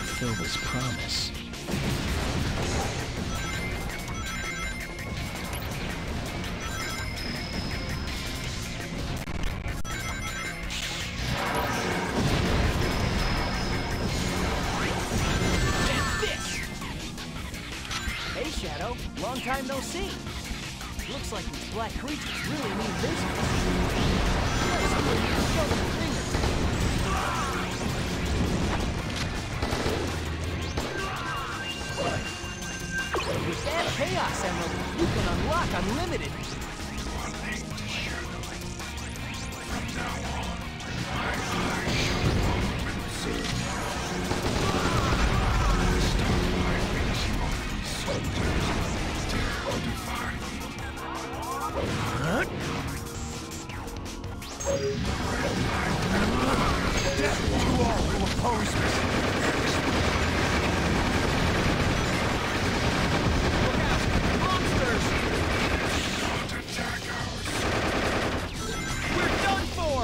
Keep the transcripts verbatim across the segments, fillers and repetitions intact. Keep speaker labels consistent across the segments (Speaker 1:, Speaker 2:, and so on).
Speaker 1: fulfill this promise.
Speaker 2: Shadow, long time no see. Looks like these black creatures really mean business. With that Chaos Emerald, you can unlock Unlimited.
Speaker 3: From now on, my eyes shall follow Stop by finishing off these soldiers. Dare to defy me. Death to all who oppose me. Look out! Monsters! Not attack us. We're done for!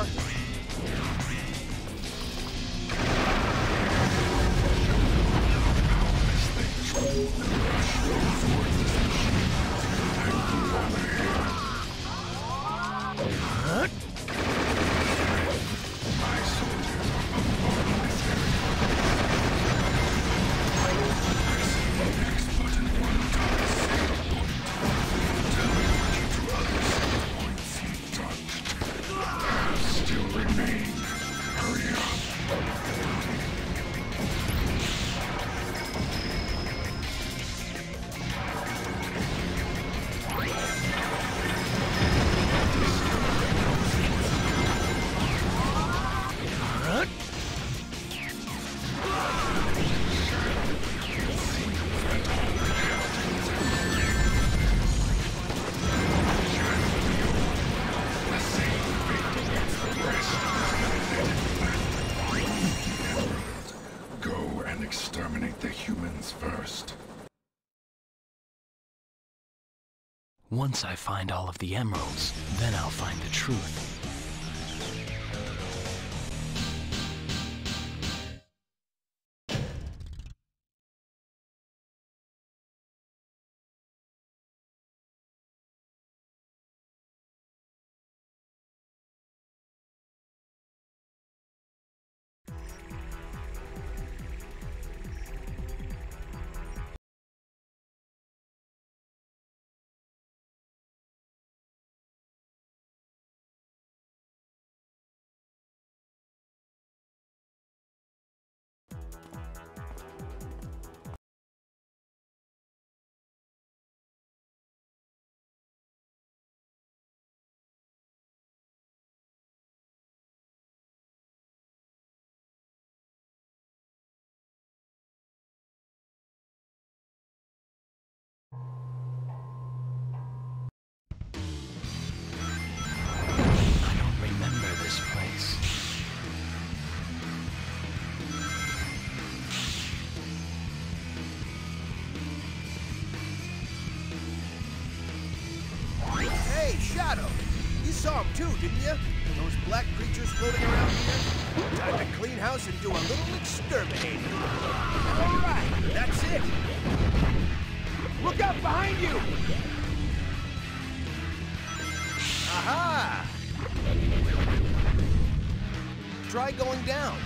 Speaker 3: Exterminate the humans first.
Speaker 1: Once I find all of the emeralds, then I'll find the truth.
Speaker 4: Shadow, you saw him too, didn't you? Those black creatures floating around here? Time to clean house and do a little exterminating. All right, that's it. Look out behind you! Aha! Try going down.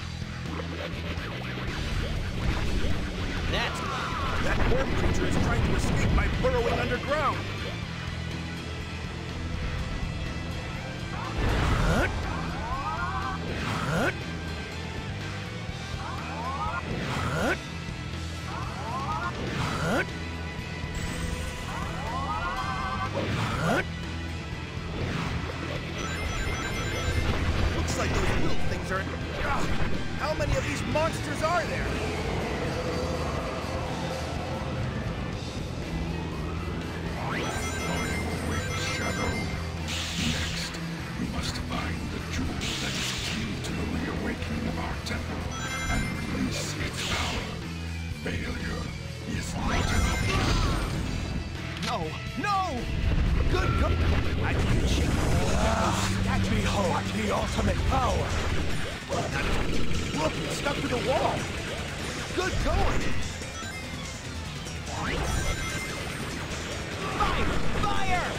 Speaker 4: That's... That worm creature is trying to escape by burrowing underground. Looks like those little things are... Ugh, how many of these monsters are there?
Speaker 3: Shadow. Next, we must find the jewel that is key to the reawakening of our temple and release its power. Failure is not enough.
Speaker 4: No! No! Good God! I can't shake it. Behold the ultimate power! Look, it's stuck to the wall! Good Good going!
Speaker 2: Fire! Fire!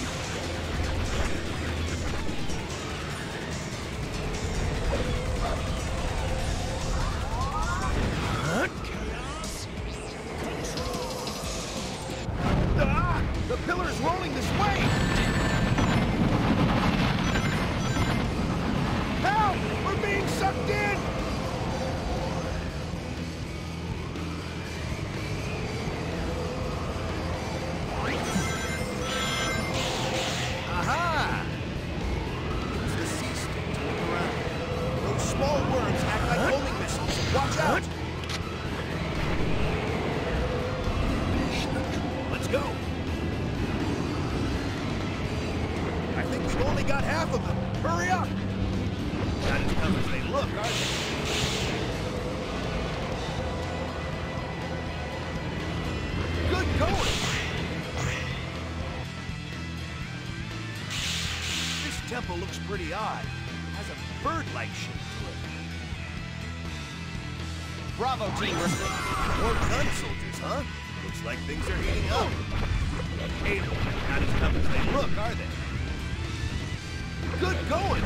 Speaker 4: Ah! The pillar's rolling this way! Help! We're being sucked in! Aha! It's the sea stick turning around. Those small worms act like homing missiles. Watch out! Let's go! I think we've only got half of them. Hurry up! Not as tough as they look, are they? Good going! This temple looks pretty odd. It has a bird-like shape to it.
Speaker 2: Bravo team, we're
Speaker 4: More gun soldiers, huh? Looks like things are heating up. Hey, not as tough as they look, are they? Good going!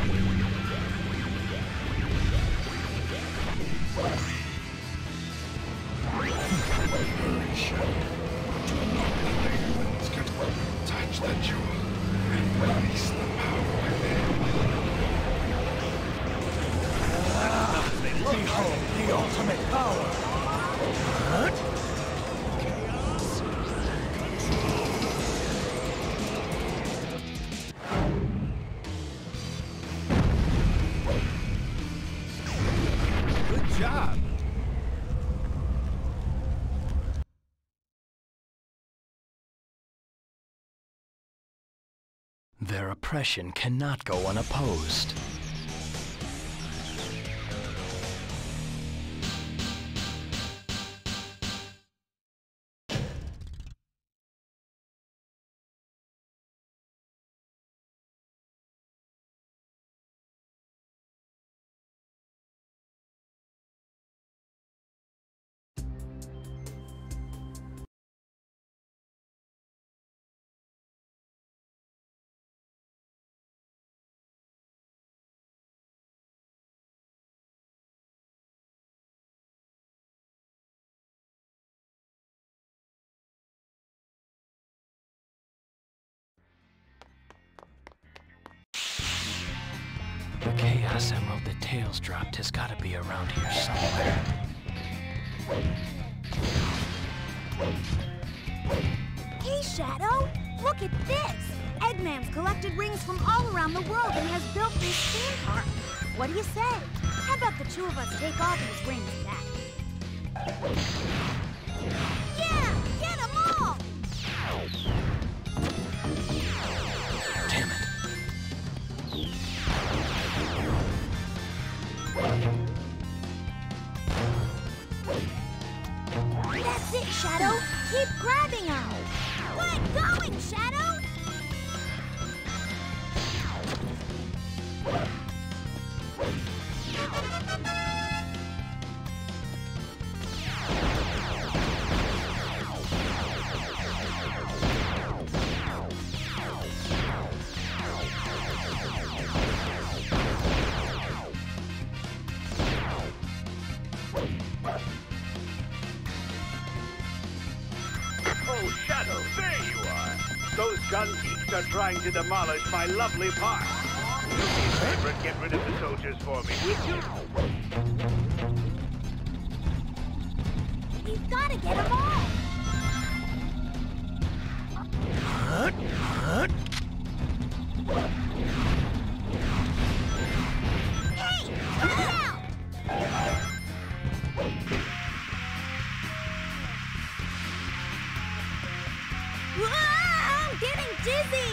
Speaker 3: Touch the jewel and release the power within.
Speaker 4: Not as tough as they look, are they?
Speaker 1: The ultimate power!
Speaker 4: Good job!
Speaker 1: Their oppression cannot go unopposed. The Chaos Emerald that Tails dropped has got to be around here somewhere.
Speaker 5: Hey, Shadow! Look at this! Eggman's collected rings from all around the world and has built this theme park. What do you say? How about the two of us take all these rings back? Yeah! Get them all!
Speaker 1: Damn it.
Speaker 5: That's it, Shadow! Keep grabbing them! Let going, Shadow!
Speaker 6: Oh, Shadow, there you are. Those gun geeks are trying to demolish my lovely park. Do me a favor and get rid of the soldiers for me, will you?
Speaker 5: We've got to get them all! Hey! Come out! Whoa, I'm getting dizzy!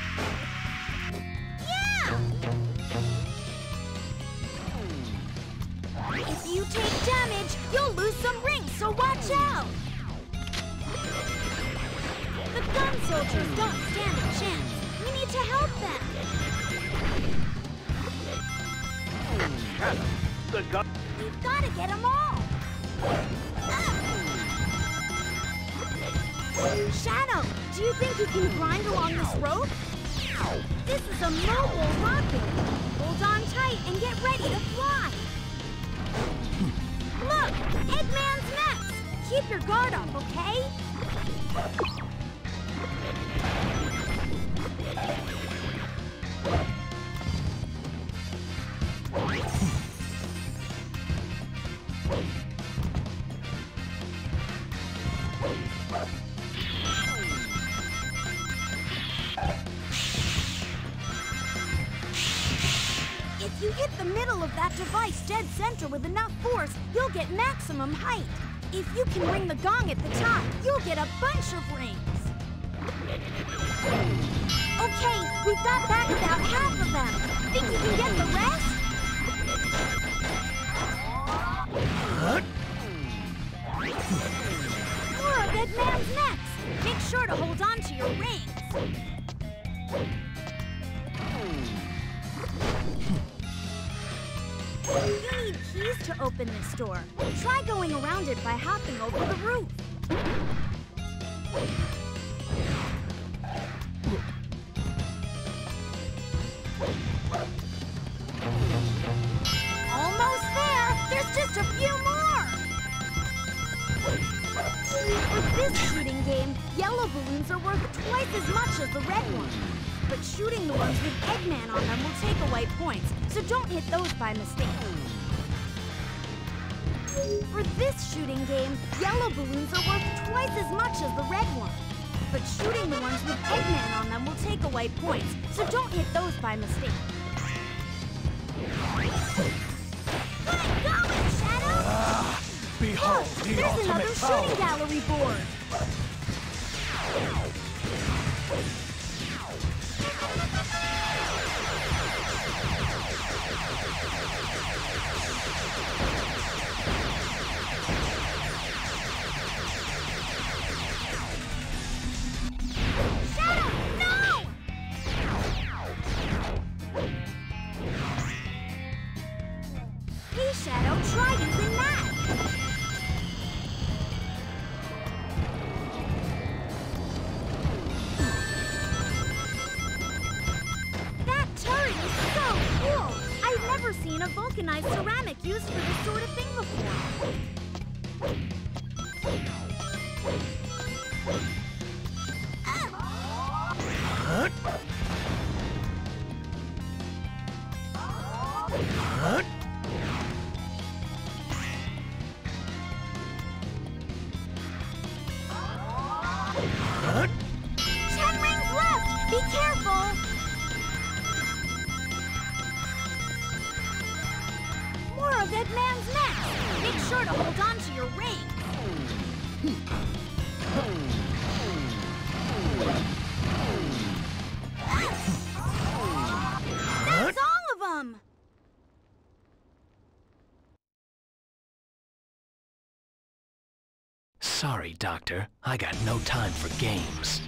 Speaker 5: Yeah! If you take damage, you'll lose some rings, so watch out! The gun soldiers don't stand a chance. We need to help them.
Speaker 6: Shadow, the gun...
Speaker 5: We've got to get them all. Shadow, do you think you can grind along this rope? This is a mobile rocket. Hold on tight and get ready to fly. Look, Eggman's next. Keep your guard up, okay? If you hit the middle of that device dead center with enough force, you'll get maximum height. If you can ring the gong at the top, you'll get a bunch of rings. Okay, we've got back about half of them. Think you can get the rest? More of Eggman's next. Make sure to hold on to your rings. You need keys to open this door. Try going around it by hopping over the roof. Almost there! There's just a few more! For this shooting game, yellow balloons are worth twice as much as the red ones. But shooting the ones with Eggman on them will take away points, so don't hit those by mistake. For this shooting game, yellow balloons are worth twice as much as the red ones. But shooting the ones with Eggman on them will take away points, so don't hit those by mistake. Good going, Shadow!
Speaker 1: Ah, behold
Speaker 5: Look,
Speaker 1: the
Speaker 5: there's
Speaker 1: ultimate
Speaker 5: another
Speaker 1: power.
Speaker 5: shooting gallery board. Hey, Shadow, try using that! That turret is so cool! I've never seen a vulcanized ceramic used for this sort of thing before.
Speaker 1: Huh? Huh? Huh?
Speaker 5: Ten rings left! Be careful! More of Eggman's next! Make sure to hold on to your ring! That's all of them!
Speaker 1: Sorry, Doctor. I got no time for games.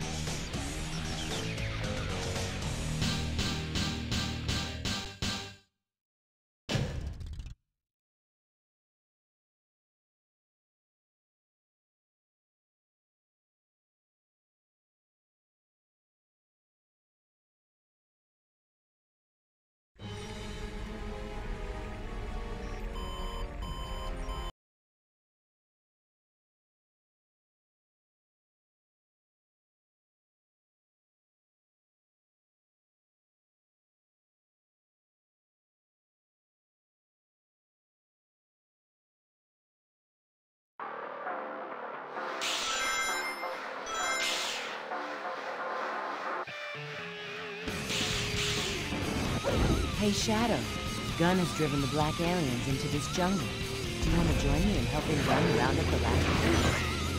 Speaker 7: Hey, Shadow. Gun has driven the black aliens into this jungle. Do you want to join me in helping Gun round up the black aliens?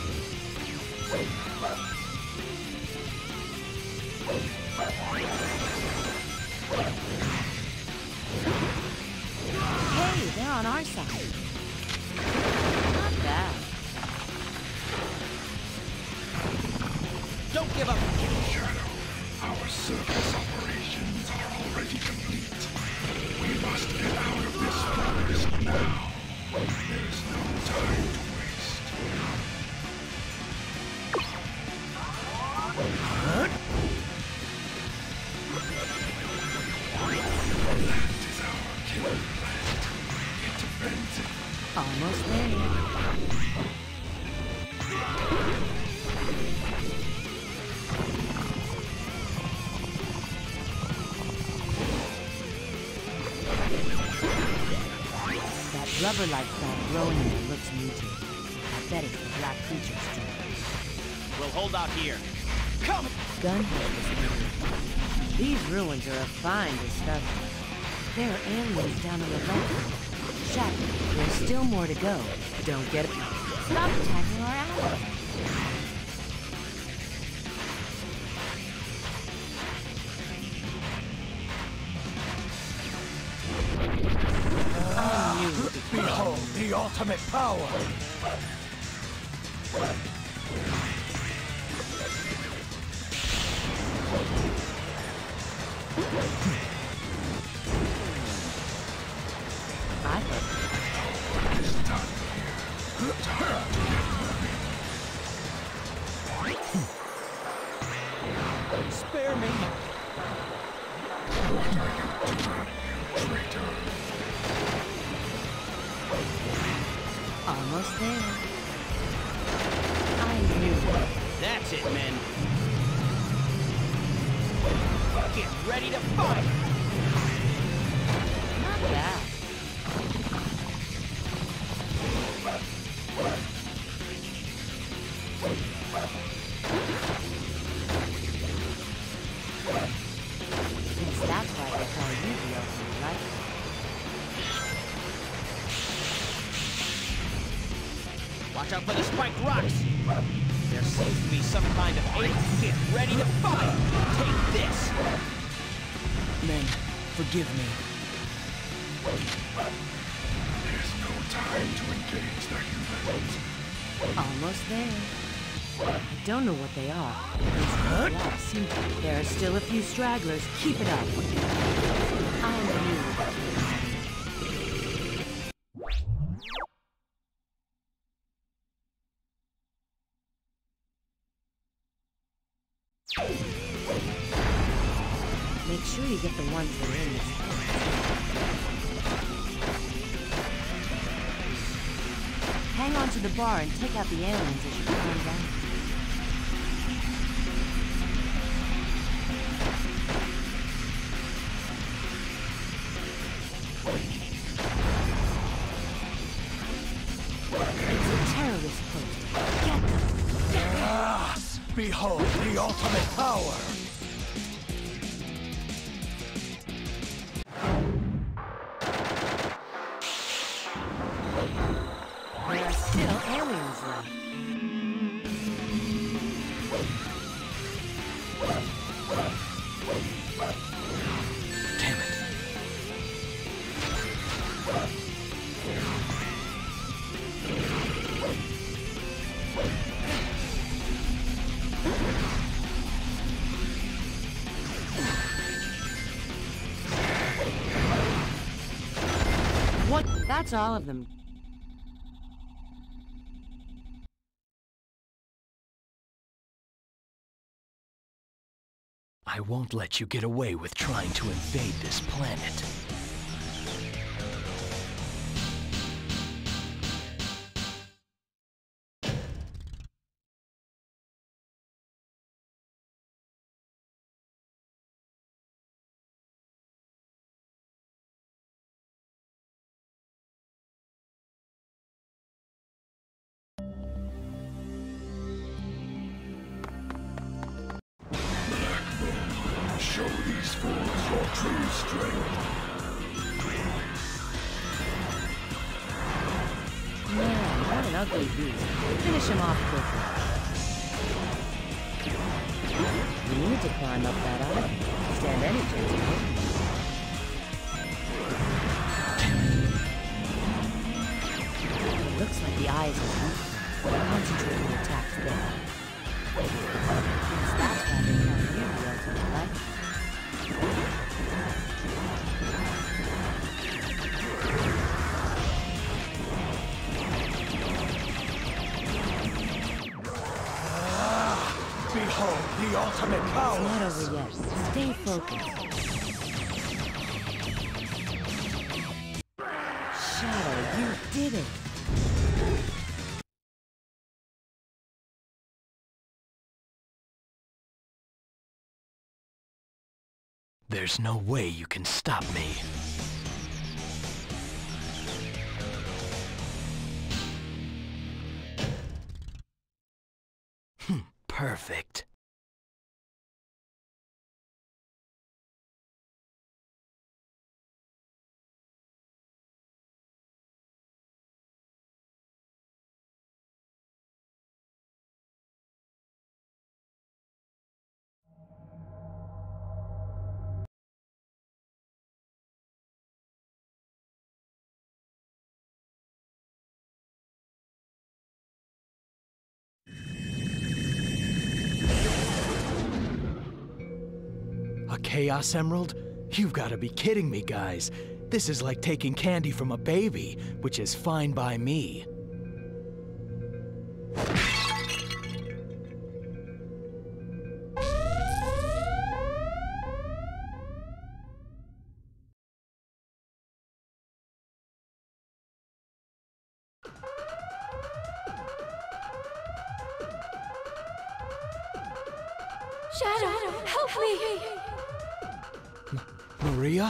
Speaker 7: Hey, they're on our side. Not bad.
Speaker 2: Don't give up!
Speaker 3: Shadow, our circus operations are already complete. We must get out of this forest now. There's no time to waste.
Speaker 7: rubber-like plant growing there looks mutated. I bet it's the black creature's doing.
Speaker 2: We'll hold out here. Come!
Speaker 7: Gunhead was literally. These ruins are a fine discovery. There are aliens down on the left. Shadow, there's still more to go. Don't get it. Stop attacking our allies.
Speaker 1: Behold the ultimate power!
Speaker 7: I
Speaker 2: Spare me!
Speaker 7: Almost there. I knew it.
Speaker 2: That's it, men. Get ready to fight!
Speaker 7: Not bad. Guess that's why they call you the ultimate light.
Speaker 2: Watch out for the spiked rocks! There seems to be some kind of ape. Get ready to fight! Take this!
Speaker 1: Men, forgive me.
Speaker 3: There's no time to engage the humans.
Speaker 7: Almost there. I don't know what they are. These blocks seem to- There are still a few stragglers. Keep it up. I knew it. Make sure you get the ones that are in this Hang on to the bar and take out the aliens as you climb down. It's a terrorist post. Get them! Get them!
Speaker 1: Ah! Behold the ultimate power!
Speaker 7: There are still aliens left.
Speaker 1: Damn it.
Speaker 7: What? That's all of them.
Speaker 1: I won't let you get away with trying to invade this planet.
Speaker 3: Show these fools your true strength.
Speaker 7: Man, what an ugly beast. Finish him off quickly. You need to climb up that island. Stand any chance of hitting him. It looks like the eyes are weak. Concentrate your attacks there. Guess that's why they call you the ultimate light.
Speaker 1: Behold the ultimate power!
Speaker 7: It's not over yet. Stay focused. Shadow, you did it!
Speaker 1: There's no way you can stop me. Perfect. A Chaos Emerald? You've got to be kidding me, guys. This is like taking candy from a baby, which is fine by me.
Speaker 8: Shadow, help me!
Speaker 1: Maria?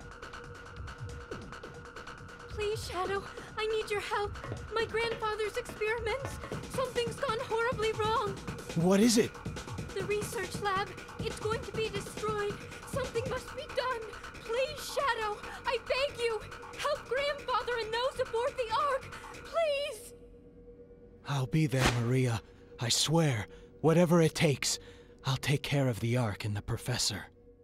Speaker 8: Please, Shadow, I need your help. My grandfather's experiments. Something's gone horribly wrong.
Speaker 1: What is it?
Speaker 8: The research lab, it's going to be destroyed. Something must be done. Please, Shadow, I beg you, help Grandfather and those aboard the Ark. Please!
Speaker 1: I'll be there, Maria. I swear. Whatever it takes. I'll take care of the Ark and the Professor.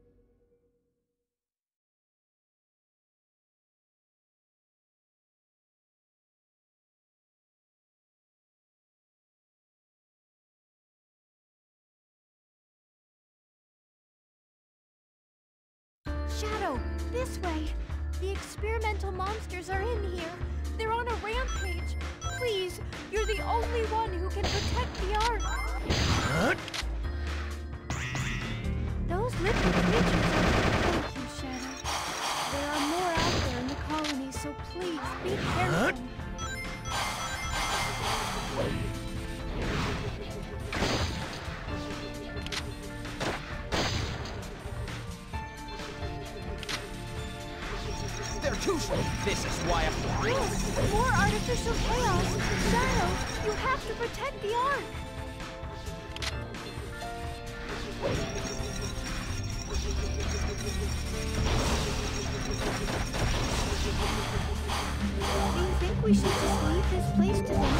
Speaker 5: Shadow, this way. The experimental monsters are in here. They're on a rampage. Please, you're the only one who can protect the Ark.
Speaker 1: Huh?
Speaker 5: Those liquid creatures are... Thank you, Shadow. There are more out there in the colony, so please, be careful.
Speaker 2: They're too slow. This is why I...
Speaker 5: Look, more artificial chaos. Shadow, you have to protect the Ark. Do you think we should just leave this place to them?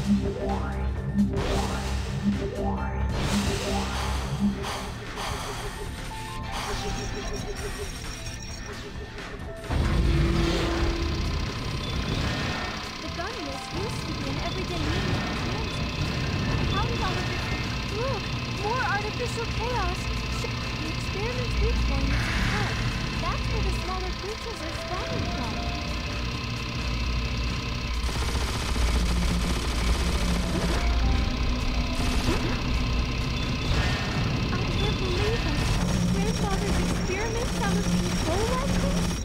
Speaker 5: The gun list used to be an everyday means of transit. How did all of this... Look, more artificial chaos. The experiment's weak point is the Ark. That's where the smaller creatures are spawning from. I can't believe it. Grandfather's experiments out of control like this?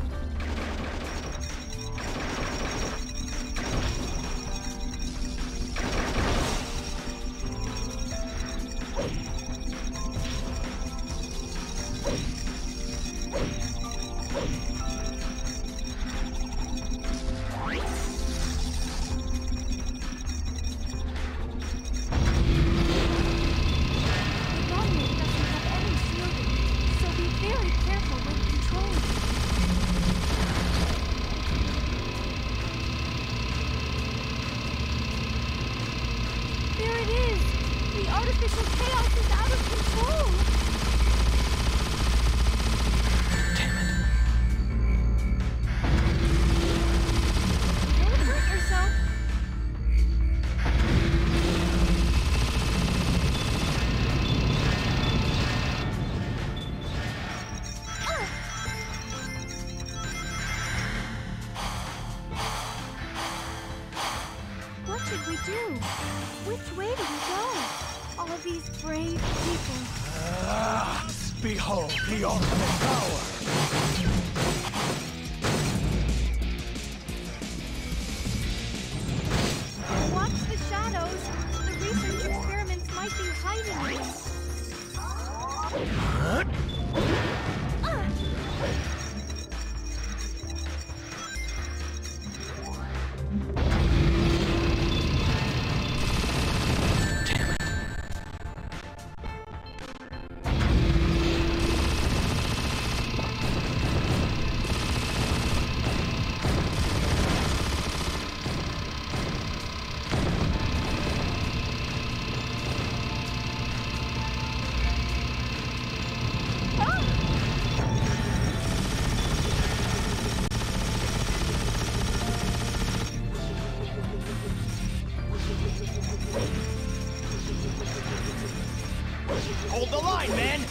Speaker 1: Behold the ultimate power!
Speaker 5: Watch the shadows. The research experiments might be hiding in them.
Speaker 1: Huh?
Speaker 2: Hold the line, man!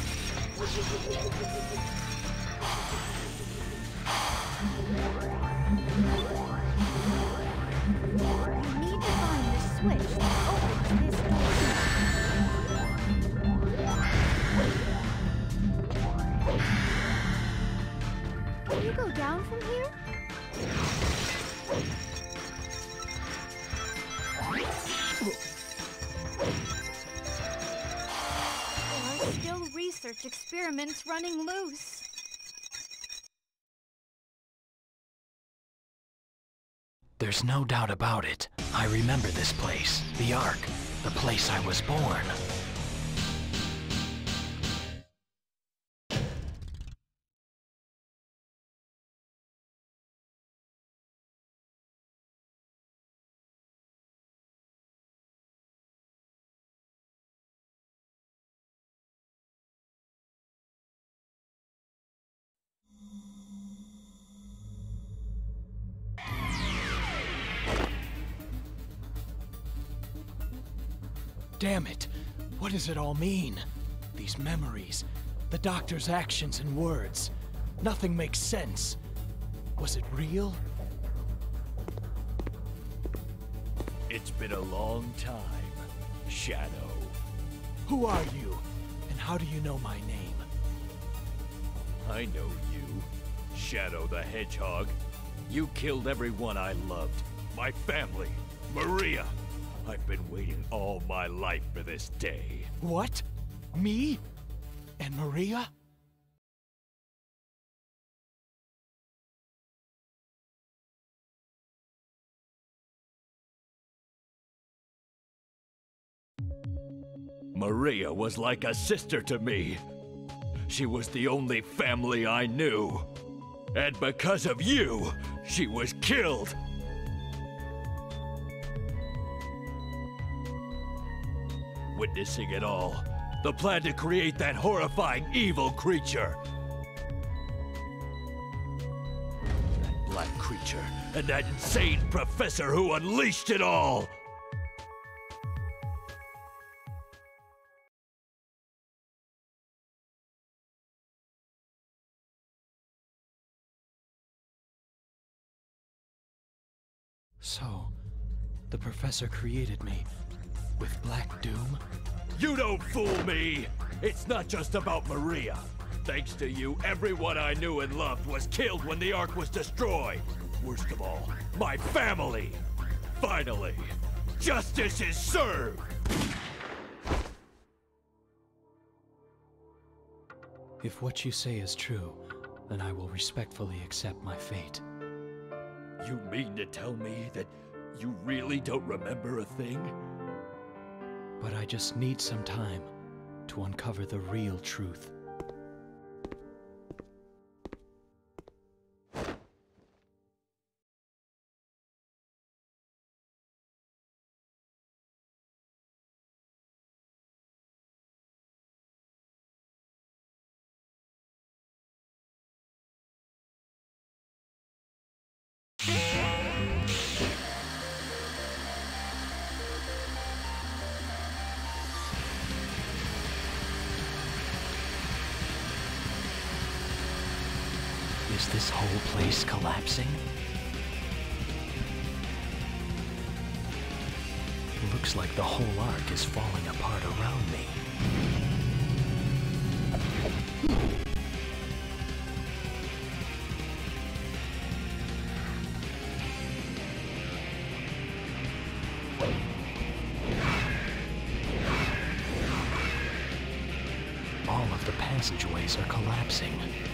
Speaker 5: We need to find the switch that opens this door. Can you go down from here? There are still research experiments running loose.
Speaker 1: There's no doubt about it. I remember this place, the Ark, the place I was born. Damn it! What does it all mean? These memories, the doctor's actions and words. Nothing makes sense. Was it real?
Speaker 9: It's been a long time, Shadow.
Speaker 1: Who are you? And how do you know my name?
Speaker 9: I know you, Shadow the Hedgehog. You killed everyone I loved. My family, Maria. I've been waiting all my life for this day.
Speaker 1: What? Me? And Maria?
Speaker 9: Maria was like a sister to me. She was the only family I knew. And because of you, she was killed. Witnessing it all, the plan to create that horrifying evil creature. That black creature, and that insane professor who unleashed it all!
Speaker 1: So, the professor created me with Black Doom?
Speaker 9: You don't fool me! It's not just about Maria. Thanks to you, everyone I knew and loved was killed when the Ark was destroyed. Worst of all, my family! Finally, justice is served!
Speaker 1: If what you say is true, then I will respectfully accept my fate.
Speaker 9: You mean to tell me that you really don't remember a thing?
Speaker 1: But I just need some time to uncover the real truth. Is this whole place collapsing? Looks like the whole Ark is falling apart around me. All of the passageways are collapsing.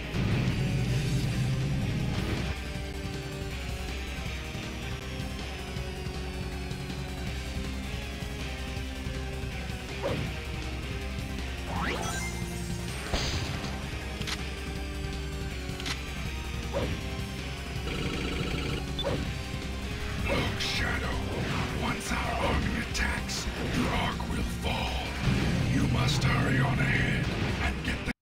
Speaker 3: Look, Shadow. Once our army attacks, your Ark will fall. You must hurry on ahead and get the...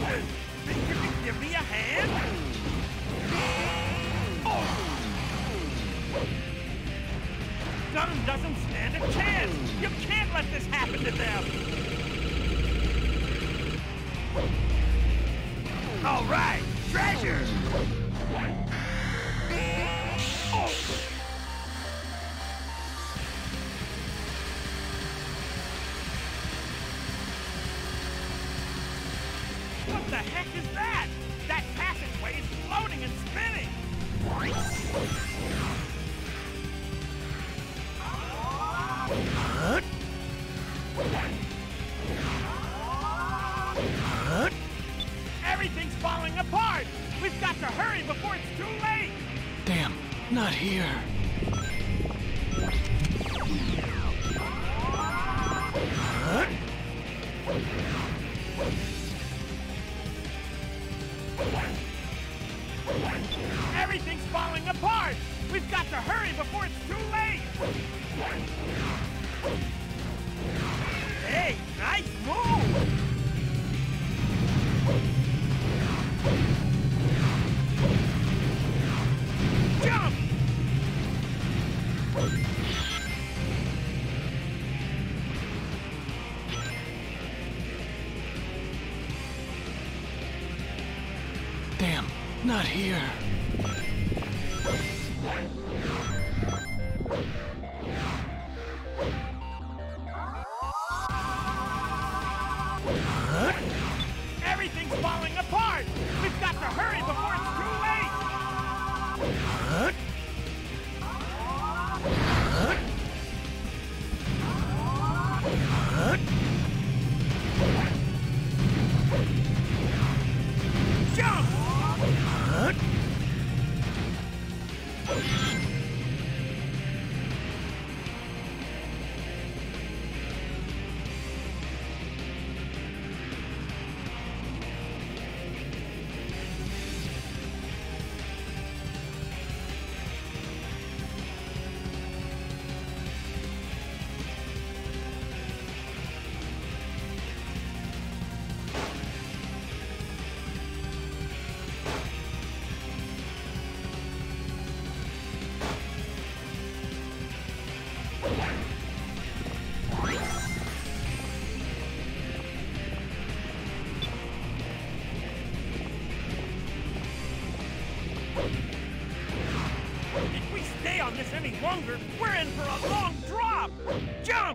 Speaker 6: Think you can give me a hand? Gun doesn't stand a chance! You can't let this happen to them! All right, treasure! What the heck is that? That passageway is floating and spinning! Huh? Huh? Everything's falling apart! We've got to hurry before it's too late!
Speaker 1: Damn, not here.
Speaker 6: Huh? Everything's falling apart! We've got to hurry before it's too late! Hey, nice move! Jump!
Speaker 1: Damn, not here.
Speaker 6: Huh? Everything's falling apart! We've got to hurry before it's too late! Huh? Huh? Huh? Jump! Huh? If we stay on this any longer, we're in for a long drop! Jump!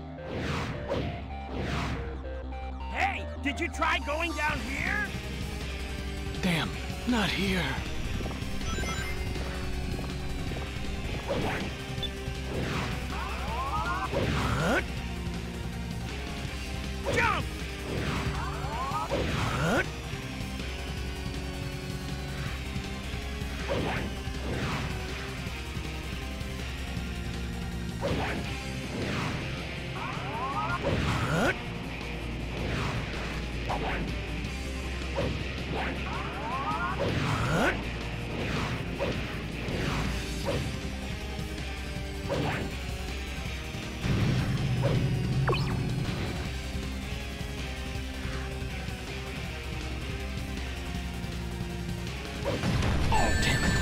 Speaker 6: Hey, did you try going down here?
Speaker 1: Damn, not here.
Speaker 6: Huh? Jump! Huh? Huh? Huh?
Speaker 1: Oh, damn it.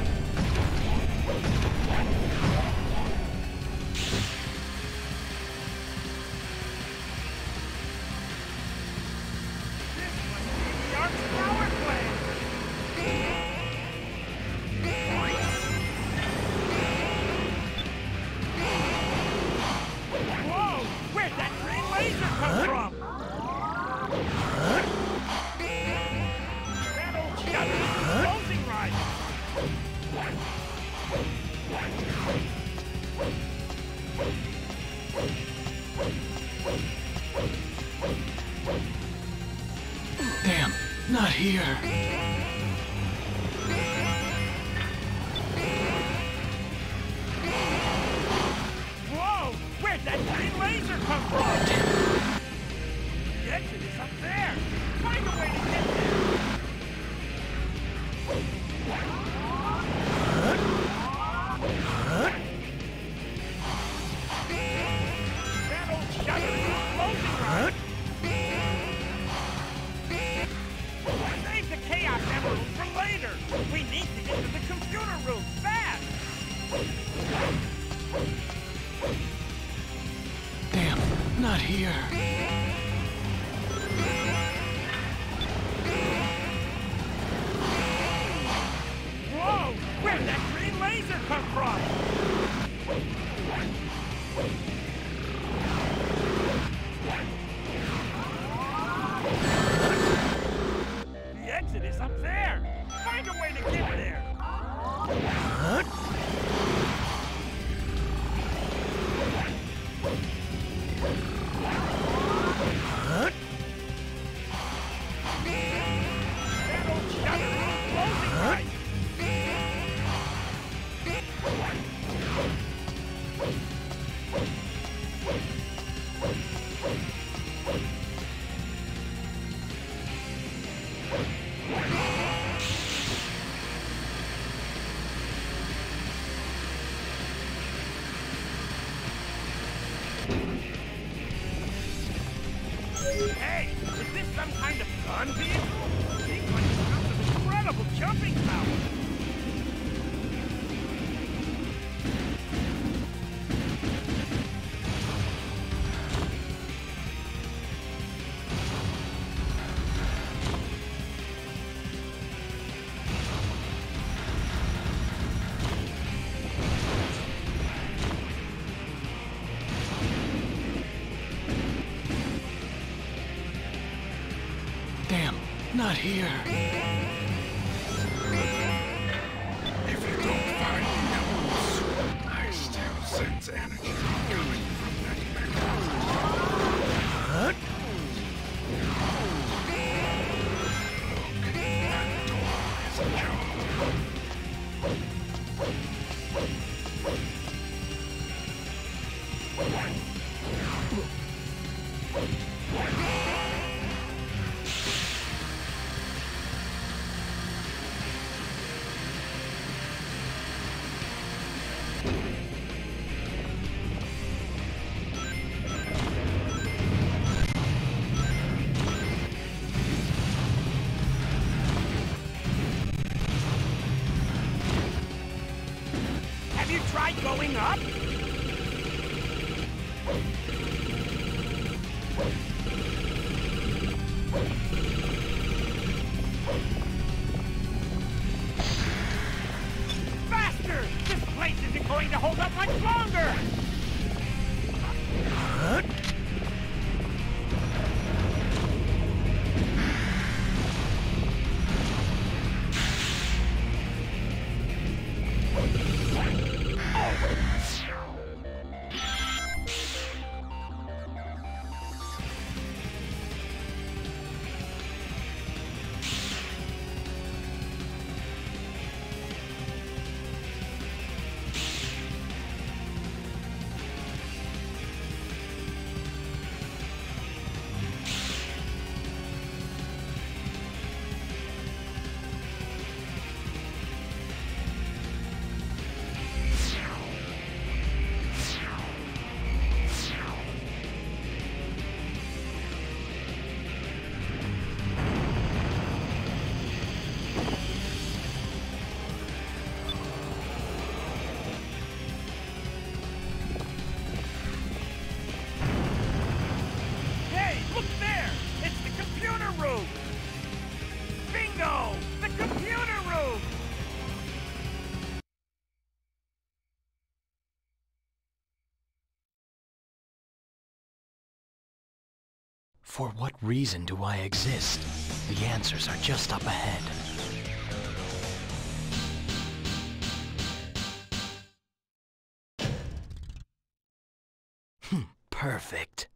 Speaker 6: Whoa! Where'd that green laser come from? Huh? That old shut is closing right.
Speaker 1: Damn, not here.
Speaker 6: Whoa! Where'd that green laser come from? The exit is up there. Find a way to get there. Huh? Huh? That old shutter is closing right. exit is up there! Find a way to get there!
Speaker 1: Huh? Huh?
Speaker 6: That old shutter is closing right! Hey, is this some kind of gun vehicle? These ones have some incredible jumping power!
Speaker 1: Damn, not here.
Speaker 3: If you don't find the emeralds, I still sense energy coming from that mechanism.
Speaker 1: Huh?
Speaker 3: Look, that door is ajar.
Speaker 6: Have you tried going up? Faster! This place isn't going to hold up much longer!
Speaker 1: Huh? For what reason do I exist? The answers are just up ahead. Hmm, perfect.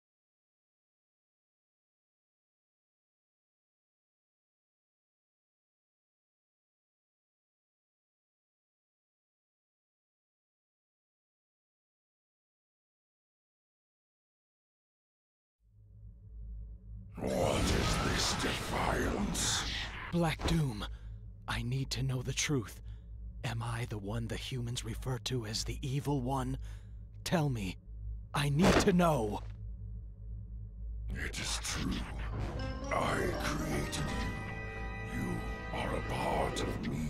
Speaker 3: What is this defiance?
Speaker 1: Black Doom, I need to know the truth. Am I the one the humans refer to as the Evil One? Tell me. I need to know.
Speaker 3: It is true. I created you. You are a part of me.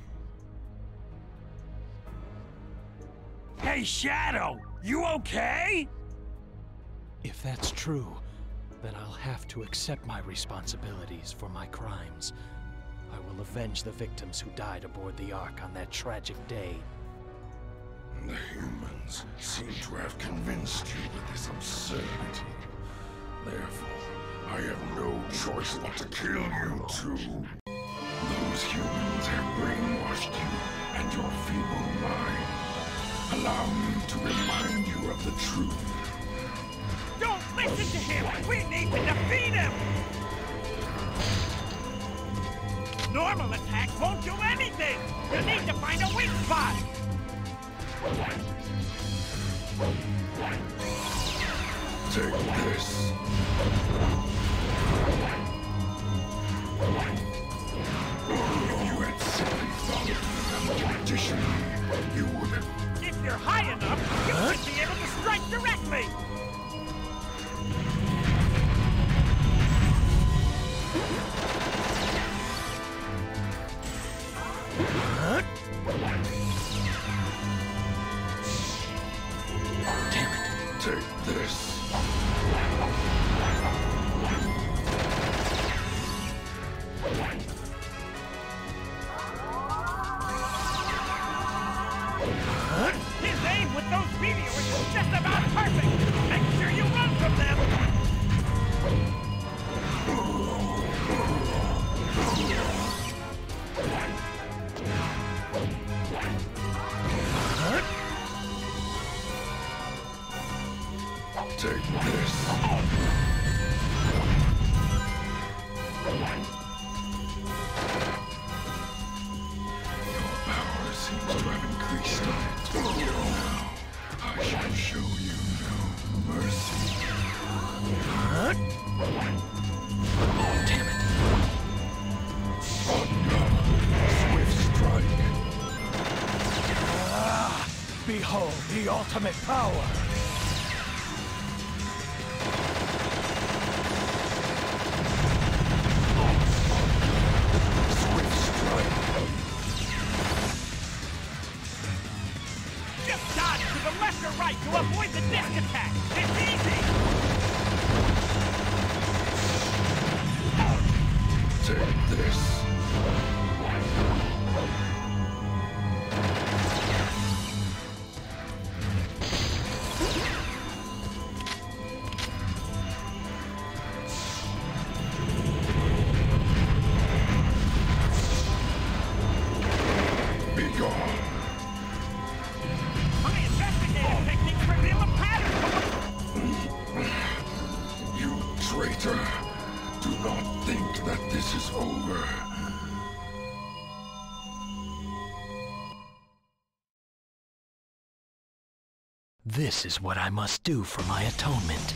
Speaker 6: Hey, Shadow! You okay?
Speaker 1: If that's true, then I'll have to accept my responsibilities for my crimes. I will avenge the victims who died aboard the Ark on that tragic day.
Speaker 3: The humans seem to have convinced you with this absurdity. Therefore, I have no choice but to kill you too. Those humans have brainwashed you and your feeble mind. Allow me to remind you of the truth.
Speaker 6: Don't listen to him! We need to defeat him! Normal attacks won't do anything! You need to find a weak spot!
Speaker 3: Take this. If you had simply followed me unconditionally, you would have...
Speaker 6: If you're high enough, you huh? should be able to strike directly!
Speaker 1: Huh? Damn it.
Speaker 3: Take this.
Speaker 6: His aim with those meteors is just about perfect! Make sure you run from them!
Speaker 3: Take this. Your power seems to have increased a bit. Now, I shall show you no mercy.
Speaker 1: Huh? Oh, damn it.
Speaker 3: Thunder, swift strike.
Speaker 1: Ah, behold the ultimate power.
Speaker 6: Right to avoid the disc attack! It's easy!
Speaker 3: Take this. Be gone. Traitor, do not think that this is over.
Speaker 1: This is what I must do for my atonement.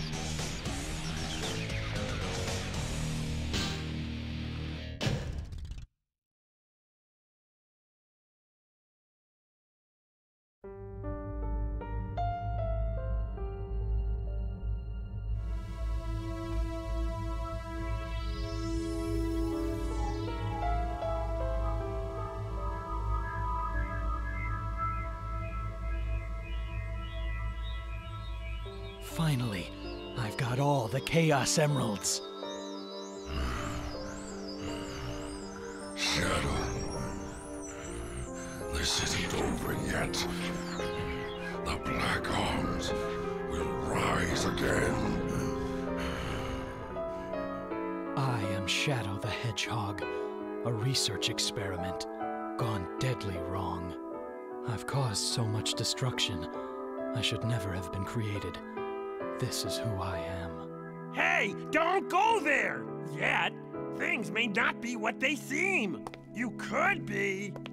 Speaker 1: Finally, I've got all the Chaos Emeralds.
Speaker 3: Shadow, this isn't over yet. The Black Arms will rise again.
Speaker 1: I am Shadow the Hedgehog, a research experiment gone deadly wrong. I've caused so much destruction. I should never have been created. This is who I am.
Speaker 6: Hey, don't go there! Yet, things may not be what they seem. You could be